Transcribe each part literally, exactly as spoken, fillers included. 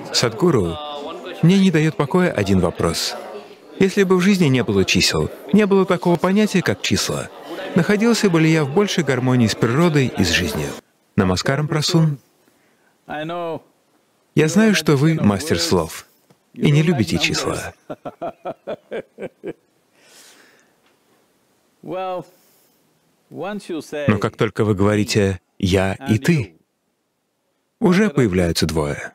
Садхгуру, мне не дает покоя один вопрос. Если бы в жизни не было чисел, не было такого понятия, как числа, находился бы ли я в большей гармонии с природой и с жизнью? Намаскарам, Прасун. Я знаю, что вы мастер слов и не любите числа. Но как только вы говорите «я» и «ты», уже появляются двое.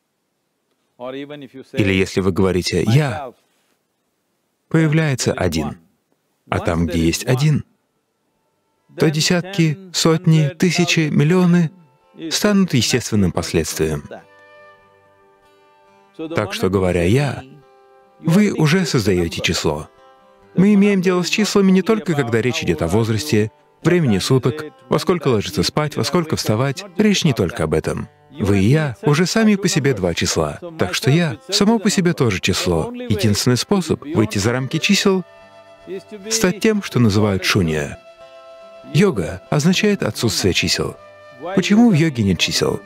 Или если вы говорите «я», появляется один. А там, где есть один, то десятки, сотни, тысячи, миллионы станут естественным последствием. Так что, говоря «я», вы уже создаете число. Мы имеем дело с числами не только, когда речь идет о возрасте, времени суток, во сколько ложиться спать, во сколько вставать. Речь не только об этом. Вы и я уже сами по себе два числа. Так что я само по себе тоже число. Единственный способ выйти за рамки чисел — стать тем, что называют шунья. Йога означает отсутствие чисел. Почему в йоге нет чисел?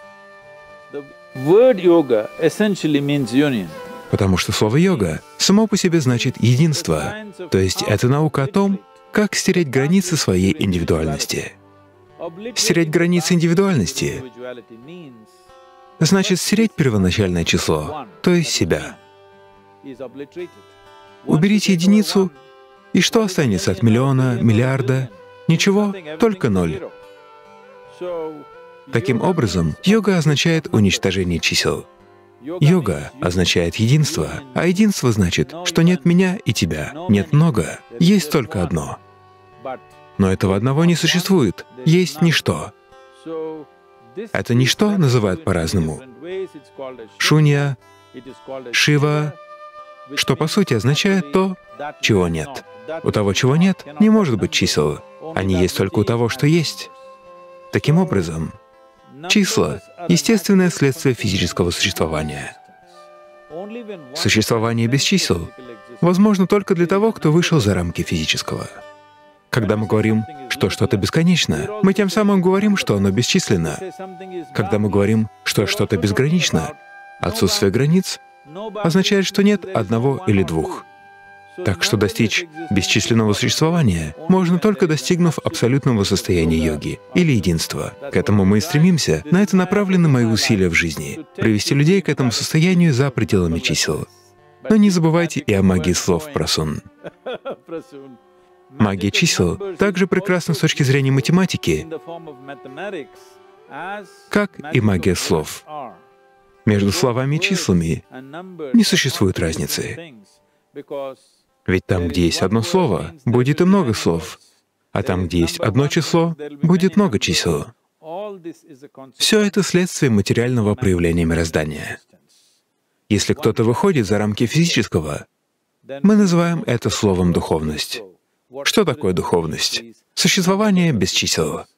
Потому что слово «йога» само по себе значит «единство», то есть это наука о том, как стереть границы своей индивидуальности. Стереть границы индивидуальности значит стереть первоначальное число, то есть себя. Уберите единицу, и что останется от миллиона, миллиарда? Ничего, только ноль. Таким образом, йога означает уничтожение чисел. Йога означает единство, а единство значит, что нет меня и тебя, нет много, есть только одно. Но этого одного не существует, есть ничто. Это ничто называют по-разному. Шунья, Шива, что по сути означает то, чего нет. У того, чего нет, не может быть чисел, они есть только у того, что есть. Таким образом, числа — естественное следствие физического существования. Существование без чисел возможно только для того, кто вышел за рамки физического. Когда мы говорим, что что-то бесконечно, мы тем самым говорим, что оно бесчисленно. Когда мы говорим, что что-то безгранично, отсутствие границ означает, что нет одного или двух. Так что достичь бесчисленного существования можно только достигнув абсолютного состояния йоги или единства. К этому мы и стремимся, на это направлены мои усилия в жизни — привести людей к этому состоянию за пределами чисел. Но не забывайте и о магии слов, Прасун. Магия чисел также прекрасна с точки зрения математики, как и магия слов. Между словами и числами не существует разницы. Ведь там, где есть одно слово, будет и много слов, а там, где есть одно число, будет много чисел. Все это следствие материального проявления мироздания. Если кто-то выходит за рамки физического, мы называем это словом «духовность». Что такое духовность? Существование без чисел.